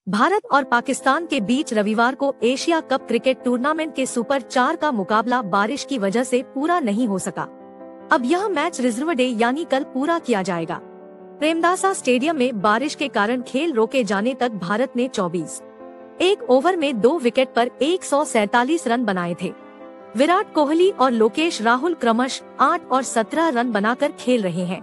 भारत और पाकिस्तान के बीच रविवार को एशिया कप क्रिकेट टूर्नामेंट के सुपर 4 का मुकाबला बारिश की वजह से पूरा नहीं हो सका। अब यह मैच रिजर्व डे यानी कल पूरा किया जाएगा। प्रेमदासा स्टेडियम में बारिश के कारण खेल रोके जाने तक भारत ने 24 ओवर में 2 विकेट पर 147 रन बनाए थे। विराट कोहली और लोकेश राहुल क्रमश 8 और 17 रन बनाकर खेल रहे हैं।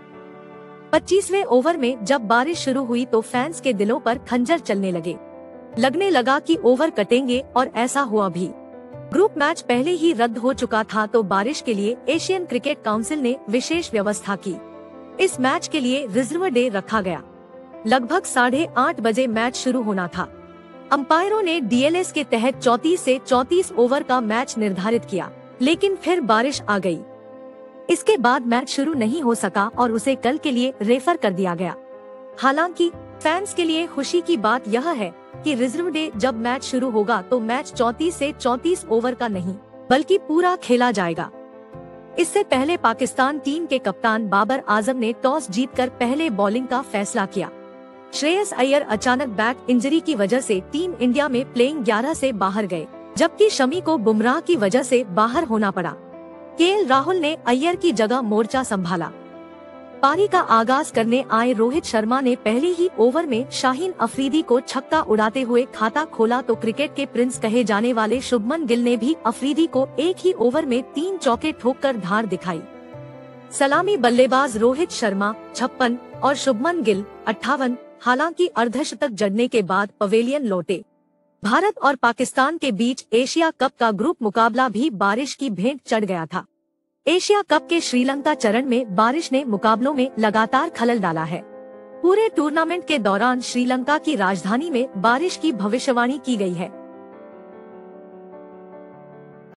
25वें ओवर में जब बारिश शुरू हुई तो फैंस के दिलों पर खंजर चलने लगने लगा कि ओवर कटेंगे, और ऐसा हुआ भी। ग्रुप मैच पहले ही रद्द हो चुका था तो बारिश के लिए एशियन क्रिकेट काउंसिल ने विशेष व्यवस्था की। इस मैच के लिए रिजर्व डे रखा गया। लगभग 8:30 बजे मैच शुरू होना था। अंपायरों ने डीएलएस के तहत 34 से 34 ओवर का मैच निर्धारित किया, लेकिन फिर बारिश आ गई। इसके बाद मैच शुरू नहीं हो सका और उसे कल के लिए रेफर कर दिया गया। हालांकि फैंस के लिए खुशी की बात यह है कि रिजर्व डे जब मैच शुरू होगा तो मैच 34 से 34 ओवर का नहीं बल्कि पूरा खेला जाएगा। इससे पहले पाकिस्तान टीम के कप्तान बाबर आजम ने टॉस जीतकर पहले बॉलिंग का फैसला किया। श्रेयस अय्यर अचानक बैक इंजरी की वजह से टीम इंडिया में प्लेइंग 11 से बाहर गए, जबकि शमी को बुमराह की वजह से बाहर होना पड़ा। केएल राहुल ने अय्यर की जगह मोर्चा संभाला। पारी का आगाज करने आए रोहित शर्मा ने पहले ही ओवर में शाहीन अफरीदी को छक्का उड़ाते हुए खाता खोला तो क्रिकेट के प्रिंस कहे जाने वाले शुभमन गिल ने भी अफरीदी को एक ही ओवर में 3 चौके ठोककर धार दिखाई। सलामी बल्लेबाज रोहित शर्मा 56 और शुभमन गिल 58, हालांकि अर्धशतक जड़ने के बाद पवेलियन लौटे। भारत और पाकिस्तान के बीच एशिया कप का ग्रुप मुकाबला भी बारिश की भेंट चढ़ गया था। एशिया कप के श्रीलंका चरण में बारिश ने मुकाबलों में लगातार खलल डाला है। पूरे टूर्नामेंट के दौरान श्रीलंका की राजधानी में बारिश की भविष्यवाणी की गई है।